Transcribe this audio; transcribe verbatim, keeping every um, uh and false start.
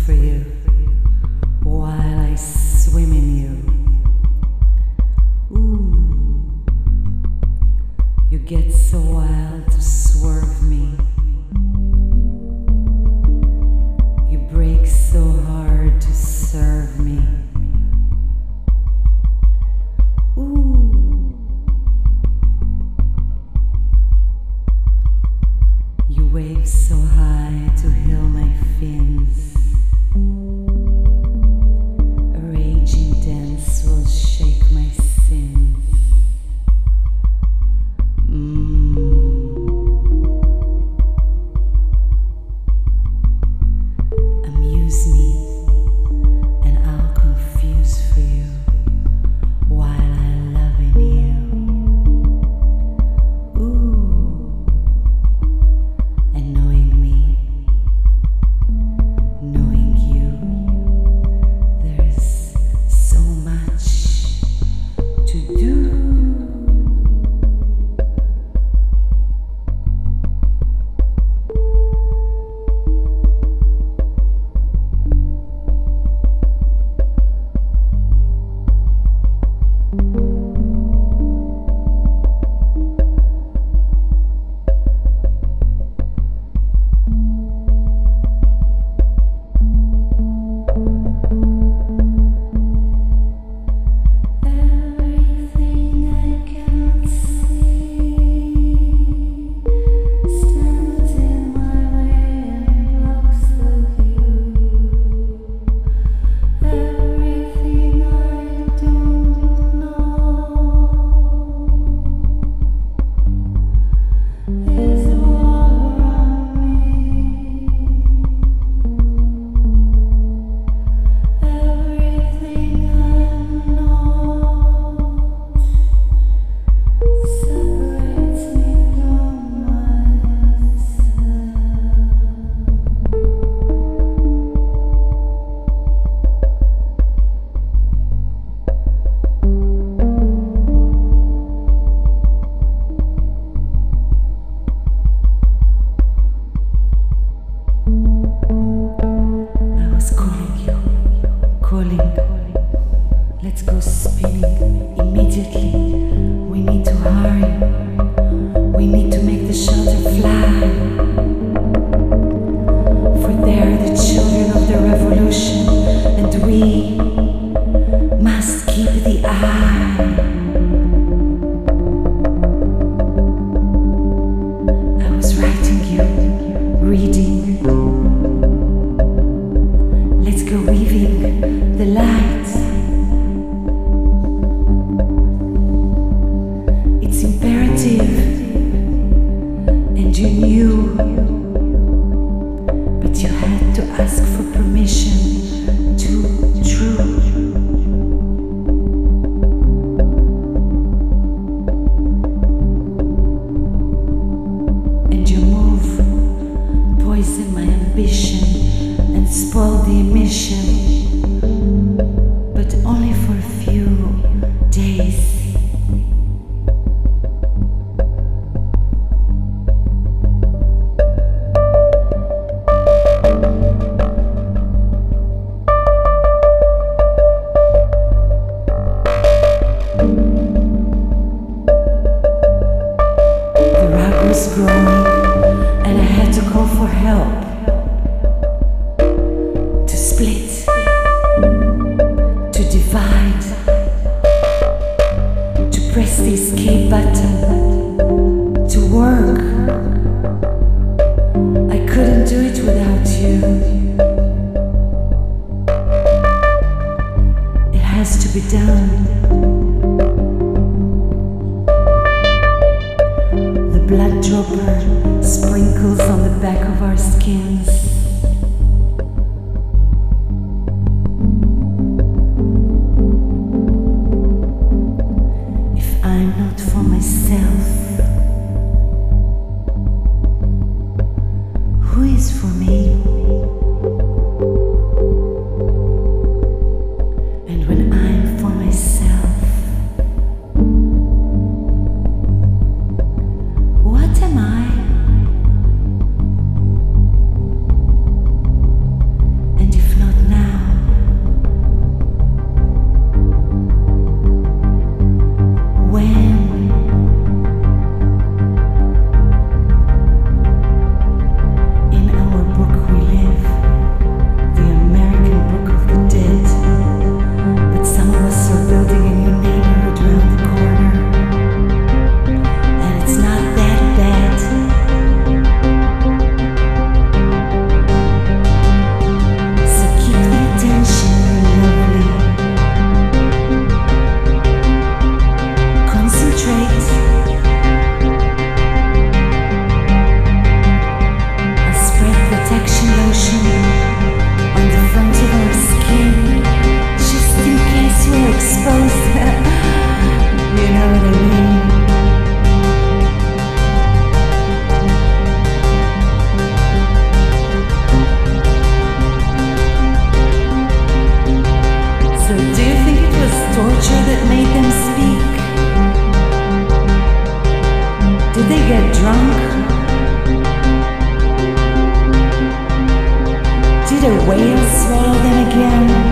for you while I swim in you. Ooh, you get so wild to swerve me. You break so hard to serve me. Ooh, you wave so high to heal my fins. A raging dance will shake my sins. Mm. Amuse me, and I'll confuse for you while I love in you. Ooh, and knowing me, knowing you, there's so much to do. Let's go spinning immediately. We need to hurry. We need to make the shelter fly. For they're the children of the revolution, and we must keep the eye. I was writing you, reading. Let's go weaving the light. And you knew, but you had to ask for permission to true. And your move poisoned my ambition and spoiled the emission, but only for a few days. Growing, and I had to call for help, to split, to divide, to press the escape button, to work. I couldn't do it without you. It has to be done. Blood dropper sprinkles on the back of our skins. If I'm not for myself, who is for me? And when I'm for myself, Did a whale swallow them again?